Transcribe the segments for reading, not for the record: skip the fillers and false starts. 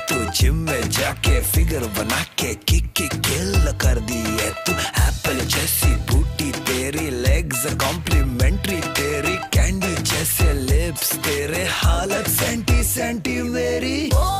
तू जिम में जाके फिगर बना के किल कर दी है तू। एप्पल जैसी बूटी तेरी, लेग्स कॉम्प्लीमेंट्री तेरी, कैंडी जैसे लिप्स तेरे, हालत सेंटी सेंटी मेरी।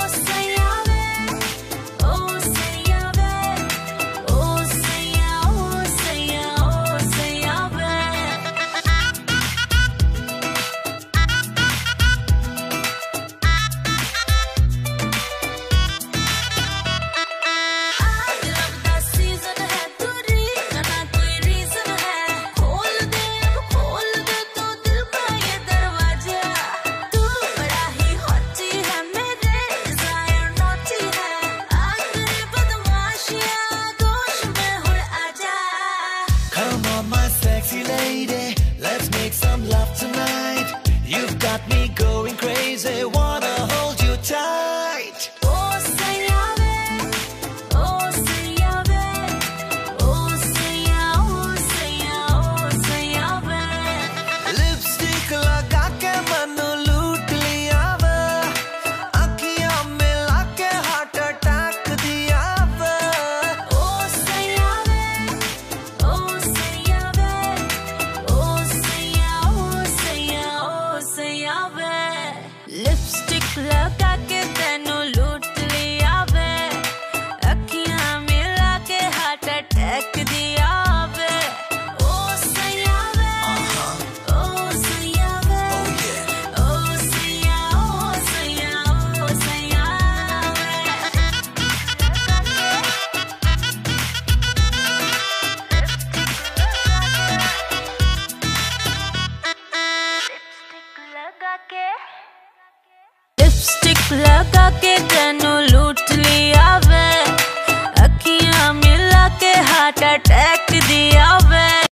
Sexy lady, let's make some love tonight. You've got me going crazy, wanna hold you tight. Oh sayave, oh sayave, oh sayave, oh sayave, oh sayave. Lipstick लगा के मन लूट लिया वे, आँखियाँ मिला के heart attack दिया वे। Oh sayave, oh sayave, oh sayave, lipstick लगा के तेनू लूट लिया वे, अखियां मिला के हार्ट अटैक दिया वे। ओ सयावे, ओ सयावे, ओ सया, ओ सया, ओ सयावे। लिपस्टिक लगा के तेनू लूट लिया वे, अखियां मिला के हार्ट अटैक दिया वे।